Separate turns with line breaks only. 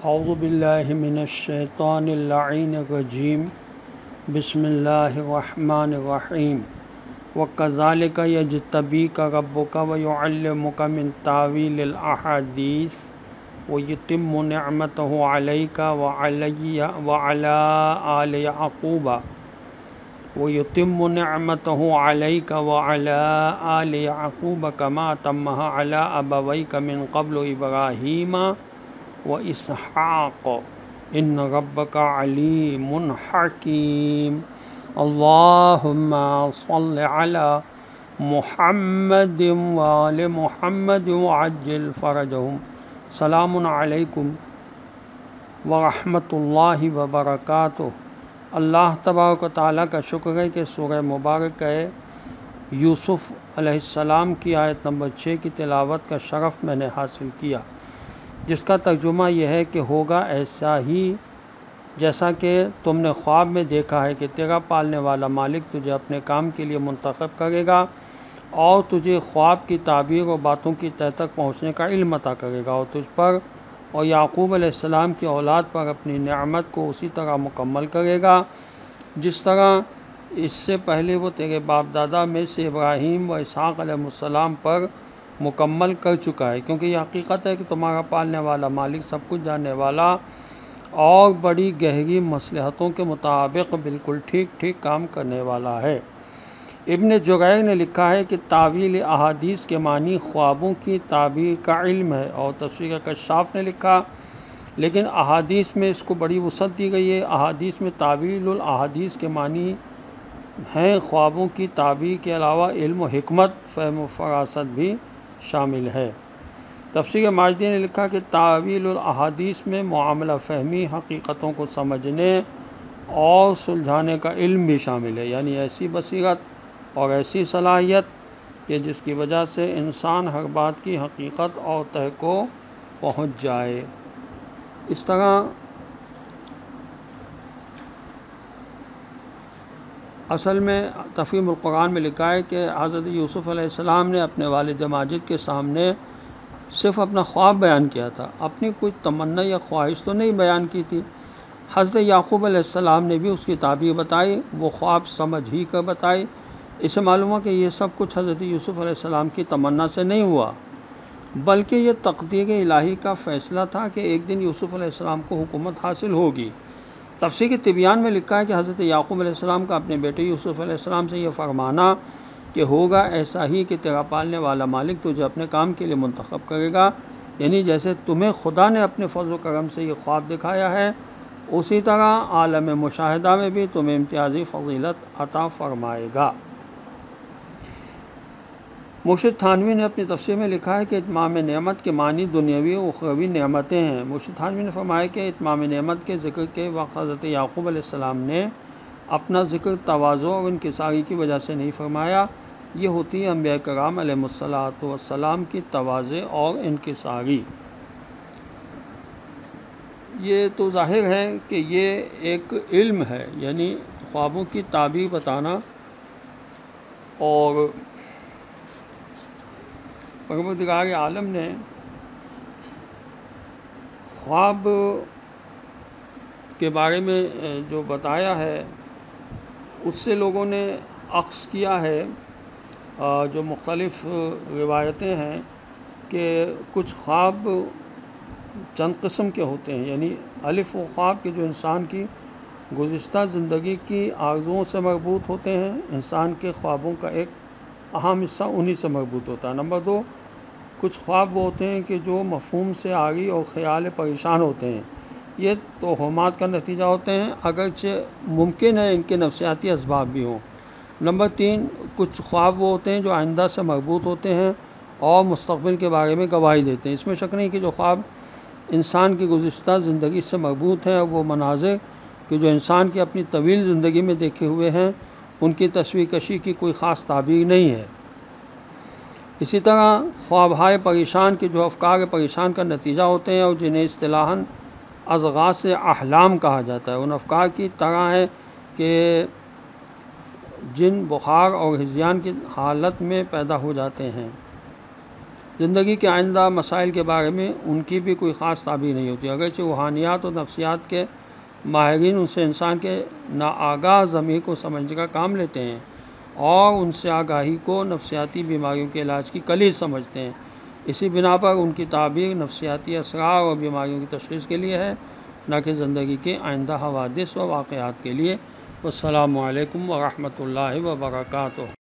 اعوذ باللہ من الشیطان اللعین الرجیم بسم اللہ الرحمن الرحیم وَكَذَلِكَ يَجْتَبِيكَ رَبُّكَ وَيُعَلِّمُكَ مِن تَأْوِيلِ الْأَحَادِيثِ وَيُتِمُّ نِعْمَتَهُ عَلَيْكَ وَعَلَىٰ آلِ يَعْقُوبَ كَمَا أَتَمَّهَا عَلَىٰ أَبَوَيْكَ مِن قَبْلُ إِبْرَاهِيمَ وَإِسْحَاقَ إِنَّ رَبَّكَ عَلِيمٌ حَكِيمٌ اللهم صل على محمد وآل محمد وعجل فرجهم سلام علیکم ورحمۃ اللہ وبرکاتہ۔ اللہ تبارک و تعالیٰ کا شکر ہے کہ سورہ مبارک یوسف علیہ السلام کی آیت نمبر 6 کی تلاوت کا شرف میں نے حاصل کیا، جس کا ترجمہ یہ ہے کہ ہوگا ایسا ہی جیسا کہ تم نے خواب میں دیکھا ہے کہ تیرا پالنے والا مالک تجھے اپنے کام کے لیے منتخب کرے گا اور تجھے خواب کی تعبیر اور باتوں کی تہ تک پہنچنے کا علم عطا کرے گا، اور تجھ پر اور یعقوب علیہ السلام کی اولاد پر اپنی نعمت کو اسی طرح مکمل کرے گا جس طرح اس سے پہلے وہ تیرے باپ دادا میں سے ابراہیم و اسحاق علیہ السلام پر مکمل کر چکا ہے، کیونکہ یہ حقیقت ہے کہ تمہارا پالنے والا مالک سب کچھ جاننے والا اور بڑی گہری مصلحتوں کے مطابق بالکل ٹھیک ٹھیک کام کرنے والا ہے۔ ابن جریر نے لکھا ہے کہ تاویل احادیث کے معنی خوابوں کی تعبیر کا علم ہے، اور تفسیر کشاف نے لکھا لیکن احادیث میں اس کو بڑی وسعت دی گئی ہے۔ احادیث میں تاویل الاحادیث کے معنی ہیں خوابوں کی تعبیر کے علاوہ علم و حکمت، فہم و فراست بھی شامل ہے۔ تفسیر ماجدی نے لکھا کہ تاویل الاحادیث میں معاملہ فہمی، حقیقتوں کو سمجھنے اور سلجھانے کا علم بھی شامل ہے، یعنی ایسی بصیرت اور ایسی صلاحیت کہ جس کی وجہ سے انسان ہر بات کی حقیقت اور تہ کو پہنچ جائے۔ اس طرح اصل میں تفہیم القرآن میں لکھا ہے کہ حضرت یوسف علیہ السلام نے اپنے والد ماجد کے سامنے صرف اپنا خواب بیان کیا تھا، اپنی کوئی تمنا یا خواہش تو نہیں بیان کی تھی۔ حضرت یعقوب علیہ السلام نے بھی اس کی تعبیر بتائی، وہ خواب سمجھ ہی کر بتائی۔ اسے معلوم ہوا کہ یہ سب کچھ حضرت یوسف علیہ السلام کی تمنا سے نہیں ہوا، بلکہ یہ تقدیر الہی کا فیصلہ تھا کہ ایک دن یوسف علیہ السلام کو حکومت حاصل ہوگی۔ تفسیر طبیان میں لکھا ہے کہ حضرت یعقوب علیہ السلام کا اپنے بیٹے یوسف علیہ السلام سے یہ فرمانا کہ ہوگا ایسا ہی کہ تیرا پالنے والا مالک تجھے اپنے کام کے لیے منتخب کرے گا، یعنی جیسے تمہیں خدا نے اپنے فضل و کرم سے یہ خواب دکھایا ہے، اسی طرح عالم مشاہدہ میں بھی تمہیں امتیازی فضیلت عطا فرمائے گا۔ مرشد تھانوی نے اپنی تفسیر میں لکھا ہے کہ اتمام نعمت کے معنی دنیاوی و اخروی نعمتیں ہیں۔ مرشد تھانوی نے فرمایا کہ اتمام نعمت کے ذکر کے وقت حضرت یعقوب علیہ السلام نے اپنا ذکر تواضع اور انکساری کی وجہ سے نہیں فرمایا، یہ ہوتی ہے انبیاء کرام علیہ السلام کی تواضع اور انکساری۔ یہ تو ظاہر ہے کہ یہ ایک علم ہے، یعنی خوابوں کی تعبیر بتانا، اور پروردگار عالم نے خواب کے بارے میں جو بتایا ہے اس سے لوگوں نے اخذ کیا ہے، جو مختلف روایتیں ہیں کہ کچھ خواب چند قسم کے ہوتے ہیں، یعنی الف و خواب کے جو انسان کی گزشتہ زندگی کی آرزوؤں سے مربوط ہوتے ہیں، انسان کے خوابوں کا ایک اہم حصہ انہی سے مربوط ہوتا ہے۔ نمبر 2، کچھ خواب وہ ہوتے ہیں کہ جو مفہوم سے عاری اور خیال پریشان ہوتے ہیں، یہ توہمات کا نتیجہ ہوتے ہیں، اگرچہ ممکن ہے ان کے نفسیاتی اسباب بھی ہوں۔ نمبر 3، کچھ خواب وہ ہوتے ہیں جو آئندہ سے مربوط ہوتے ہیں اور مستقبل کے بارے میں گواہی دیتے ہیں۔ اس میں شک نہیں کہ جو خواب انسان کی گزشتہ زندگی سے مربوط ہیں اور وہ مناظر کہ جو انسان کی اپنی طویل زندگی میں دیکھے ہوئے ہیں، ان کی تصویر کشی کی کوئی خاص تعبیر نہیں ہے۔ اسی طرح خوابہائے پریشان کے جو افکار پریشان کا نتیجہ ہوتے ہیں اور جنہیں اصطلاحاً اضغاث احلام کہا جاتا ہے، ان افکار کی طرح ہے کہ جن بخار اور ہذیان کی حالت میں پیدا ہو جاتے ہیں۔ زندگی کے آئندہ مسائل کے بارے میں ان کی بھی کوئی خاص تعبیر نہیں ہوتی، اگرچہ روحانیات اور نفسیات کے ماہرین ان سے انسان کے ناآگاہ ضمیر کو سمجھنے کا کام لیتے ہیں اور ان سے آگاہی کو نفسیاتی بیماریوں کے علاج کی کلید سمجھتے ہیں۔ اسی بنا پر ان کی تعبیر نفسیاتی اسرار اور بیماریوں کی تشخیص کے لیے ہے، نہ کہ زندگی کے آئندہ حوادث و واقعات کے لیے۔ والسلام علیکم ورحمۃ اللہ وبرکاتہ۔